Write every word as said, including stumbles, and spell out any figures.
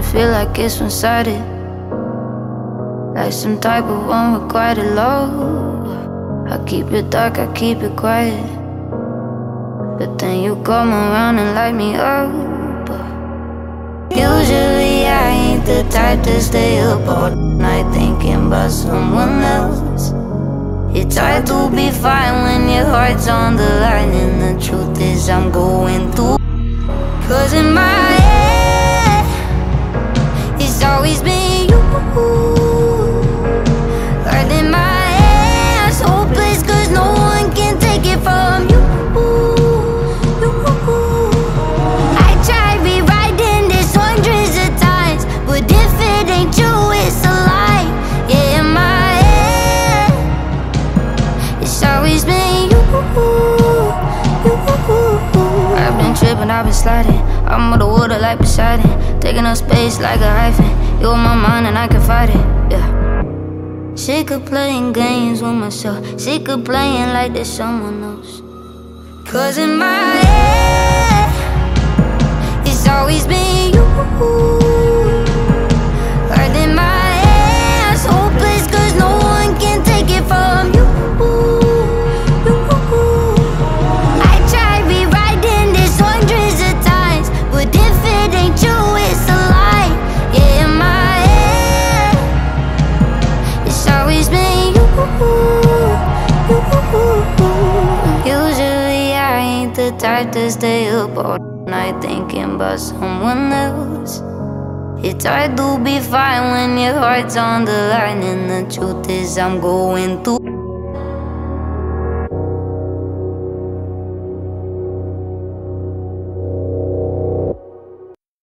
feel like it's one-sided, like some type of unrequited love. I keep it dark, I keep it quiet, but then you come around and light me up. Usually I ain't the type to stay up all night thinking about someone else. It's hard to be fine when your heart's on the line, and the truth is I'm going through. Cause in my head, it's always been you. Guarding my hands, hopeless cause no one can take it from you. I tried rewriting this hundreds of times, but if it ain't true, it's a lie. Yeah, in my head, it's always been you. I've been tripping, I've been sliding, I'm with the water like Poseidon, taking up space like a hyphen. You're my mind and I can fight it, yeah. Sick of playing games with myself, sick of playing like there's someone else. Cause in my head, it's always been you. Guarding my hands, hopeless cause no one can take it from you. Usually I ain't the type to stay up all night thinking about someone else. It's hard to be fine when your heart's on the line, and the truth is I'm going through.